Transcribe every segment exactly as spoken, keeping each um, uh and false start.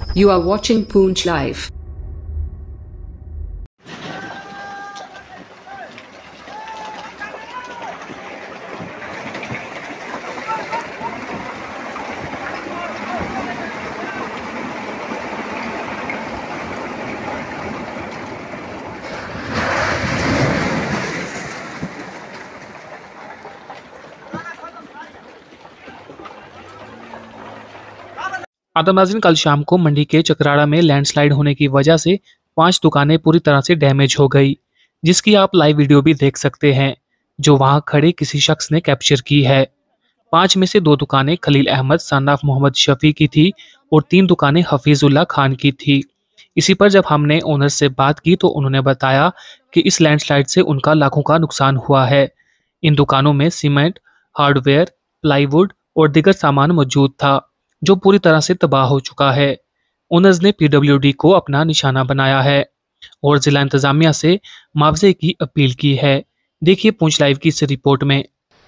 You are watching Poonch Live. आदमनाज़रीन, कल शाम को मंडी के चकराड़ा में लैंडस्लाइड होने की वजह से पांच दुकानें पूरी तरह से डैमेज हो गई, जिसकी आप लाइव वीडियो भी देख सकते हैं जो वहां खड़े किसी शख्स ने कैप्चर की है। पांच में से दो दुकानें खलील अहमद सन्नाफ मोहम्मद शफी की थी और तीन दुकानें हफीजुल्लाह खान की थी। इसी पर जब हमने ओनर से बात की तो उन्होंने बताया कि इस लैंडस्लाइड से उनका लाखों का नुकसान हुआ है। इन दुकानों में सीमेंट, हार्डवेयर, प्लाईवुड और दीगर सामान मौजूद था जो पूरी तरह से तबाह हो चुका है। ओनर्स ने पीडब्ल्यूडी को अपना निशाना बनाया है और जिला इंतजामिया से मुआवजे की अपील की है। देखिए पूंछ लाइव की इस रिपोर्ट में।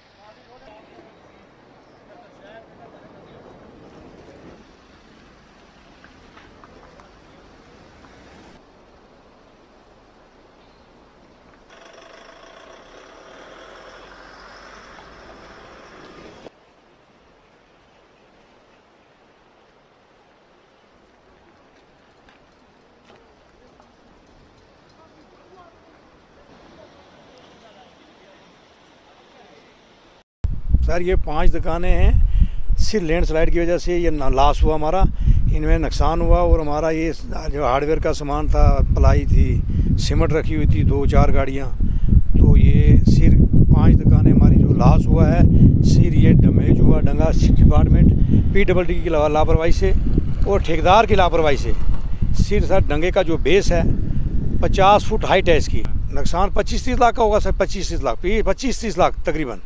सर ये पांच दुकानें हैं, सिर्फ लैंडस्लाइड की वजह से ये लॉस हुआ हमारा, इनमें नुकसान हुआ। और हमारा ये जो हार्डवेयर का सामान था, प्लाई थी, सीमेंट रखी हुई थी, दो चार गाड़ियाँ, तो ये सिर्फ पांच दुकानें हमारी जो लॉस हुआ है, सिर्फ ये डैमेज हुआ डंगा डिपार्टमेंट पी डबल डी की लापरवाही से और ठेकेदार की लापरवाही से। सिर्फ सर डंगे का जो बेस है पचास फुट हाइट है, इसकी नुकसान पच्चीस तीस लाख का होगा सर, पच्चीस तीस लाख पच्चीस तीस लाख तकरीबन।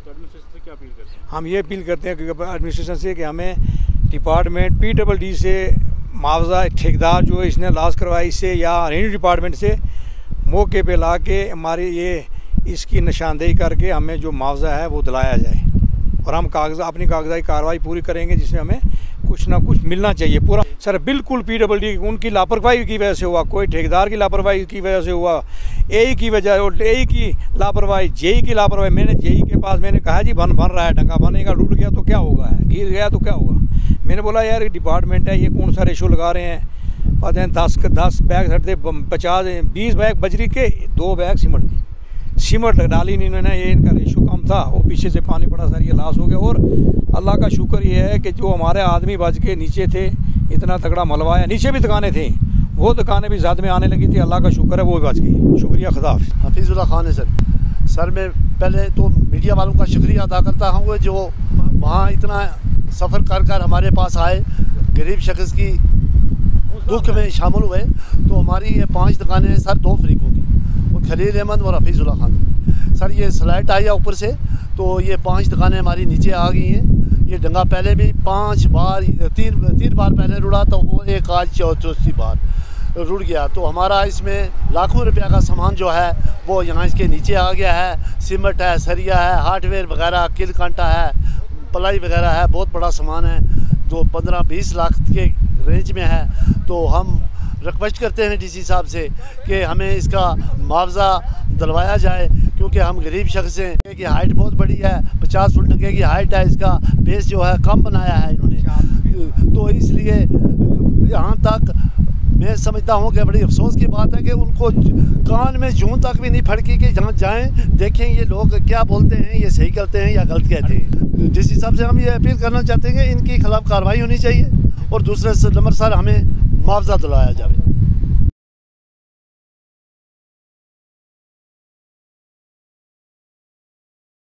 हम ये अपील करते हैं क्योंकि एडमिनिस्ट्रेशन से कि हमें डिपार्टमेंट पी डबल डी से मुआवजा, ठेकेदार जो इसने लॉस करवाई से या रेवेन्यू डिपार्टमेंट से मौके पे ला के हमारी ये इसकी निशानदेही करके हमें जो मुआवजा है वो दिलाया जाए और हम कागज अपनी कागजाई कार्रवाई पूरी करेंगे जिसमें हमें कुछ ना कुछ मिलना चाहिए पूरा। सर बिल्कुल पी डबल डी उनकी लापरवाही की वजह से हुआ, कोई ठेकेदार की लापरवाही की वजह से हुआ, ए की वजह और ए की लापरवाही, जेई की लापरवाही। मैंने जेई के पास मैंने कहा जी बन बन रहा है, डंगा बनेगा, टूट गया तो क्या होगा, गिर गया तो क्या होगा। मैंने बोला यार डिपार्टमेंट है, ये कौन सा रेशो लगा रहे हैं, पता है दस दस बैग हटते पचास बीस बैग बजरी के, दो बैग सीमेंट की सीमेंट डाली नहीं इन्होंने, ये इनका रेशो कम था और पीछे से पानी पड़ा सर, ये लॉस हो गया। और अल्लाह का शुक्र ये है कि जो हमारे आदमी बच के नीचे थे, इतना तगड़ा मलबा है, नीचे भी दुकानें थी, वो दुकानें भी ज़्यादा में आने लगी थी, अल्लाह का शुक्र है वो भी बच गई। शुक्रिया, खुदा हाफिज़। हफीजुल्लाह खान है सर। सर मैं पहले तो मीडिया वालों का शुक्रिया अदा करता हूँ जो वहाँ इतना सफ़र कर कर हमारे पास आए, गरीब शख्स की दुख में शामिल हुए। तो हमारी ये पाँच दुकानें हैं सर, दो फरीकों की, और खलील अहमद और हफीजुल्लाह खान। सर ये स्लाइड आई है ऊपर से, तो ये पांच दुकानें हमारी नीचे आ गई हैं। ये डंगा पहले भी पांच बार तीन तीन बार पहले रुड़ा था, वो एक आज चौथी बार रुड़ गया। तो हमारा इसमें लाखों रुपया का सामान जो है वो यहाँ इसके नीचे आ गया है। सीमेंट है, सरिया है, हार्डवेयर वगैरह, किल कांटा है, प्लाई वगैरह है, बहुत बड़ा सामान है जो पंद्रह बीस लाख के रेंज में है। तो हम रिक्वेस्ट करते हैं डीसी साहब से कि हमें इसका मुआवजा दिलवाया जाए, क्योंकि हम गरीब शख्स हैं कि हाइट बहुत बड़ी है, पचास फुट डंगे की हाइट है, इसका बेस जो है कम बनाया है इन्होंने। तो इसलिए यहाँ तक मैं समझता हूँ कि बड़ी अफसोस की बात है कि उनको कान में जून तक भी नहीं फड़की कि जहाँ जाएं देखें ये लोग क्या बोलते हैं, ये सही करते हैं या गलत कहते हैं। डीसी साहब से हम ये अपील करना चाहते हैं कि इनके खिलाफ कार्रवाई होनी चाहिए और दूसरे नंबर सर हमें मुआवजा दिलाया जाए।